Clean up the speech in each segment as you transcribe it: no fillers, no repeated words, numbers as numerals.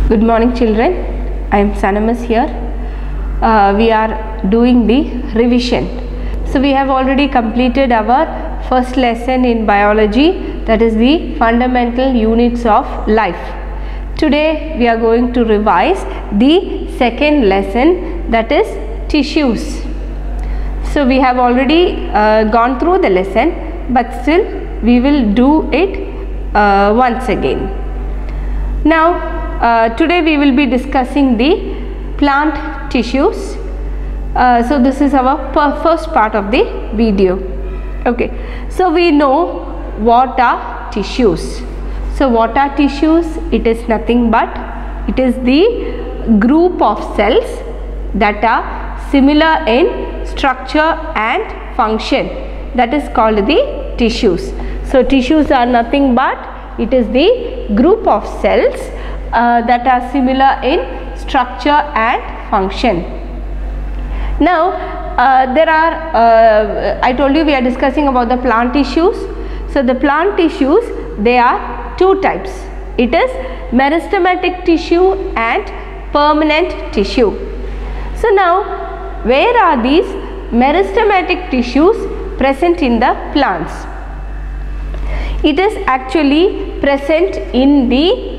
Good morning children, I am Sanamas here. We are doing the revision. So we have already completed our first lesson in biology, that is the fundamental units of life. Today we are going to revise the second lesson, that is tissues. So we have already gone through the lesson, but still we will do it once again. Now today we will be discussing the plant tissues. So this is our first part of the video. Okay, so we know what are tissues. So what are tissues? It is nothing but it is the group of cells that are similar in structure and function, that is called the tissues. So tissues are nothing but it is the group of cells that are similar in structure and function. Now there are I told you we are discussing about the plant tissues. So the plant tissues, they are two types. It is meristematic tissue and permanent tissue. So now where are these meristematic tissues present in the plants? It is actually present in the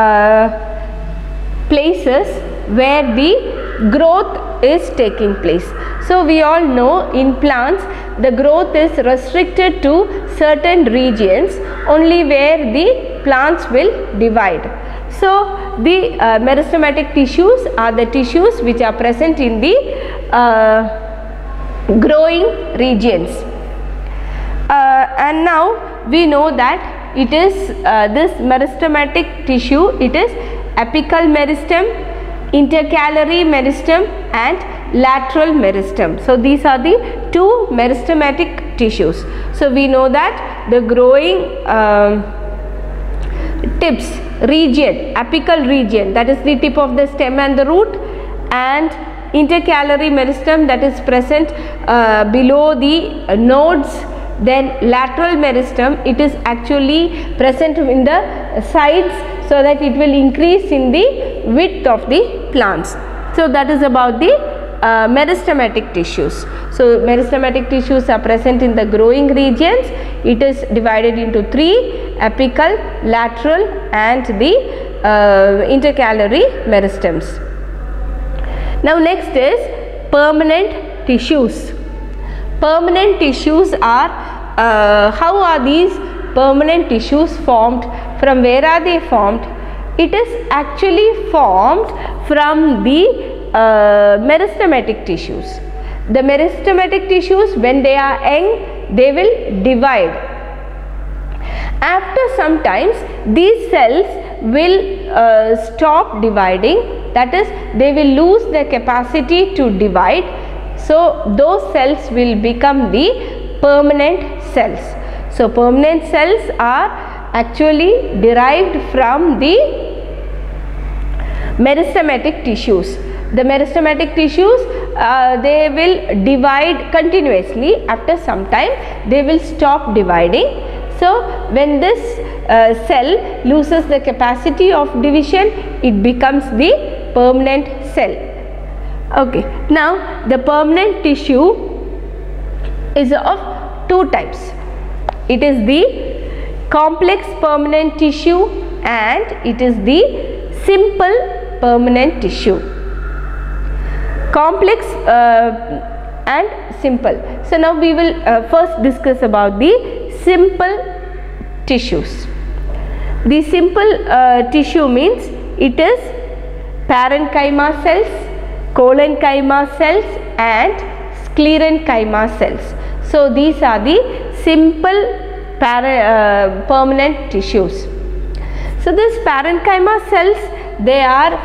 places where the growth is taking place. So we all know in plants the growth is restricted to certain regions only where the plants will divide. So the meristematic tissues are the tissues which are present in the growing regions. And now we know that it is this meristematic tissue, it is apical meristem, intercalary meristem and lateral meristem. So these are the two meristematic tissues. So we know that the growing tips region, apical region, that is the tip of the stem and the root, and intercalary meristem, that is present below the nodes. Then lateral meristem, it is actually present in the sides so that it will increase in the width of the plants. So that is about the meristematic tissues. So meristematic tissues are present in the growing regions. It is divided into three: apical, lateral and the intercalary meristems. Now next is permanent tissues. Permanent tissues are, how are these permanent tissues formed? From where are they formed? It is actually formed from the meristematic tissues. The meristematic tissues, when they are young, they will divide. After some times these cells will stop dividing, that is they will lose their capacity to divide. So those cells will become the permanent cells. So permanent cells are actually derived from the meristematic tissues. The meristematic tissues, they will divide continuously. After some time they will stop dividing. So when this cell loses the capacity of division, it becomes the permanent cell. Okay, now the permanent tissue is of two types. It is the complex permanent tissue and it is the simple permanent tissue. Complex and simple. So now we will first discuss about the simple tissues. The simple tissue means it is parenchyma cells, collenchyma cells and sclerenchyma cells. So these are the simple permanent tissues. So these parenchyma cells, they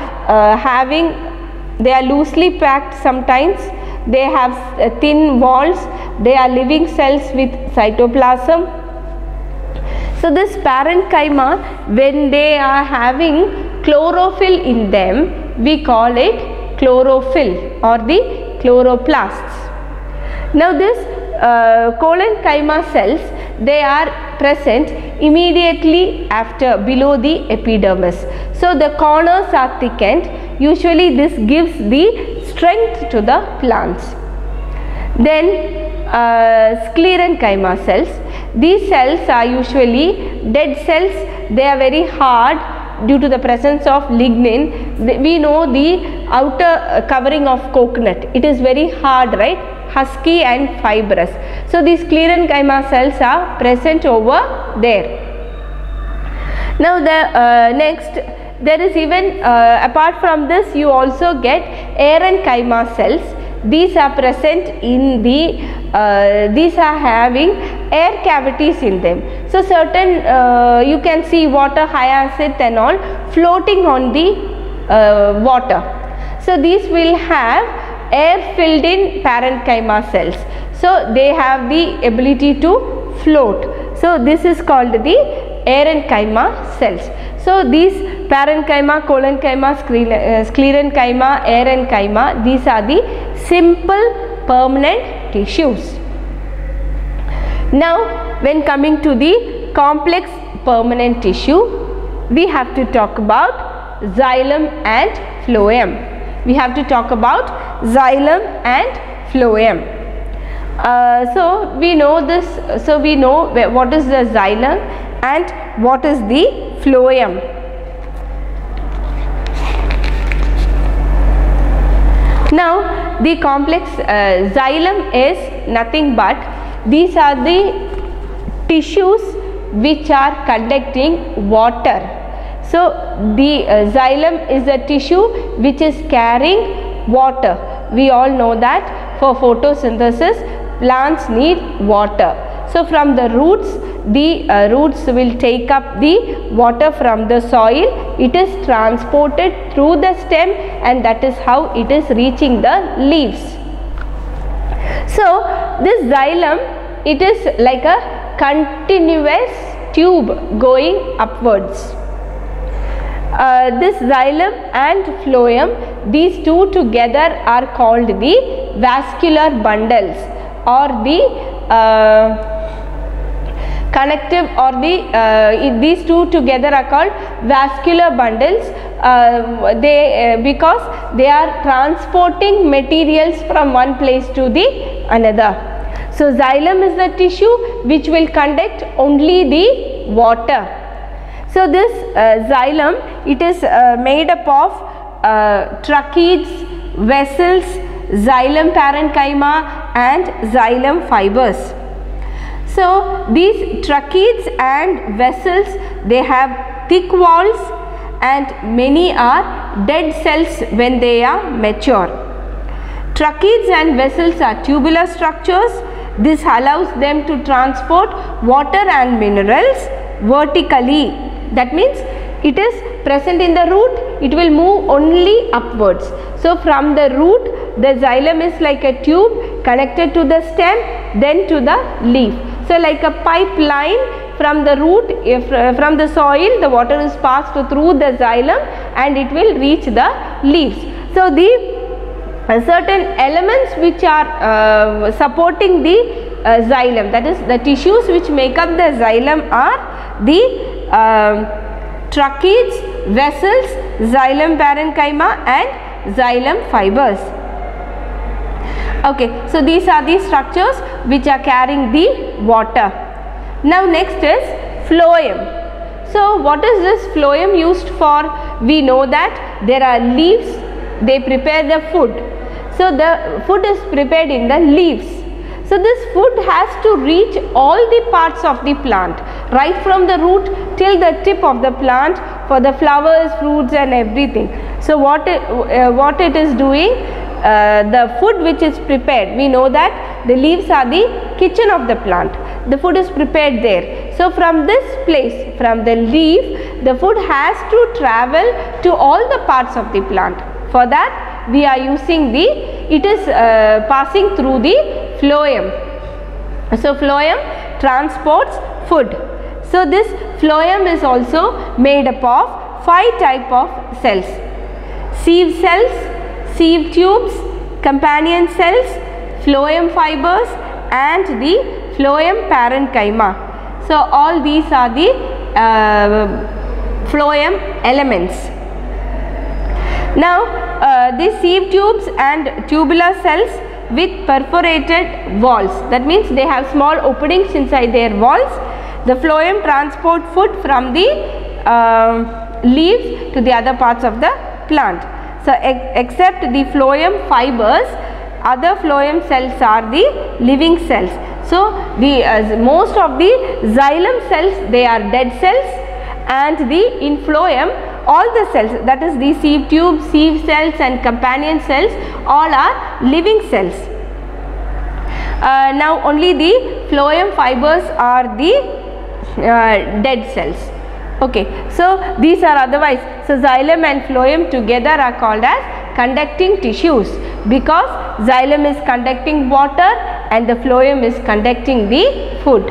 are loosely packed sometimes. They have thin walls. They are living cells with cytoplasm. So this parenchyma, when they are having chlorophyll in them, we call it chlorophyll or the chloroplasts. Now this collenchyma cells, they are present immediately after below the epidermis. So the corners are thickened. Usually this gives the strength to the plants. Then sclerenchyma cells. These cells are usually dead cells. They are very hard due to the presence of lignin. We know the outer covering of coconut, it is very hard, right, husky and fibrous. So these sclerenchyma cells are present over there. Now the next, there is even apart from this you also get aerenchyma cells. These are present in the these are having air cavities in them. So certain you can see water hyacinth and all floating on the water. So these will have air filled in parenchyma cells. So they have the ability to float. So this is called the aerenchyma cells. So these parenchyma, collenchyma, sclerenchyma, aerenchyma, these are the simple permanent tissues. Now when coming to the complex permanent tissue, we have to talk about xylem and phloem. We have to talk about xylem and phloem. So we know this, so we know what is the xylem and what is the phloem. Now the complex xylem is nothing but these are the tissues which are conducting water. So the xylem is a tissue which is carrying water. We all know that for photosynthesis plants need water. So from the roots will take up the water from the soil. It is transported through the stem and that is how it is reaching the leaves. So this xylem, it is like a continuous tube going upwards. This xylem and phloem, these two together are called the vascular bundles or the connective, or the these two together are called vascular bundles. Because they are transporting materials from one place to the another. So xylem is the tissue which will conduct only the water. So this xylem, it is made up of tracheids, vessels, xylem parenchyma and xylem fibers. So these tracheids and vessels, they have thick walls and many are dead cells when they are mature. Tracheids and vessels are tubular structures. This allows them to transport water and minerals vertically. That means it is present in the root, it will move only upwards. So from the root, the xylem is like a tube connected to the stem, then to the leaf. So like a pipeline from the root, from the soil, the water is passed through the xylem and it will reach the leaves. So the certain elements which are supporting the xylem, that is the tissues which make up the xylem, are the tracheids, vessels, xylem parenchyma and xylem fibers. Okay, so these are the structures which are carrying the water. Now next is phloem. So what is this phloem used for? We know that there are leaves, they prepare the food. So the food is prepared in the leaves. So this food has to reach all the parts of the plant, right from the root till the tip of the plant, for the flowers, fruits and everything. So what it is doing, the food which is prepared, we know that the leaves are the kitchen of the plant. The food is prepared there. So from this place, from the leaf, the food has to travel to all the parts of the plant. For that we are using it is passing through the phloem. So phloem transports food. So this phloem is also made up of 5 types of cells: sieve cells, sieve tubes, companion cells, phloem fibers and the phloem parenchyma. So all these are the phloem elements. Now these sieve tubes and tubular cells with perforated walls, that means they have small openings inside their walls. The phloem transport food from the leaves to the other parts of the plant. So except the phloem fibers, other phloem cells are the living cells. So the most of the xylem cells, they are dead cells, and the in phloem all the cells, that is the sieve tube, sieve cells and companion cells, all are living cells. Now only the phloem fibers are the dead cells. Okay, so these are otherwise, so xylem and phloem together are called as conducting tissues, because xylem is conducting water and the phloem is conducting the food.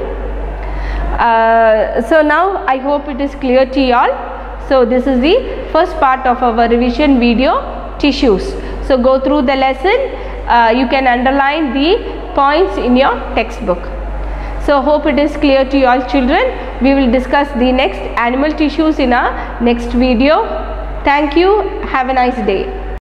So now I hope it is clear to you all. So this is the first part of our revision video, tissues. So go through the lesson, you can underline the points in your textbook. So hope it is clear to you all children. We will discuss the next animal tissues in our next video. Thank you. Have a nice day.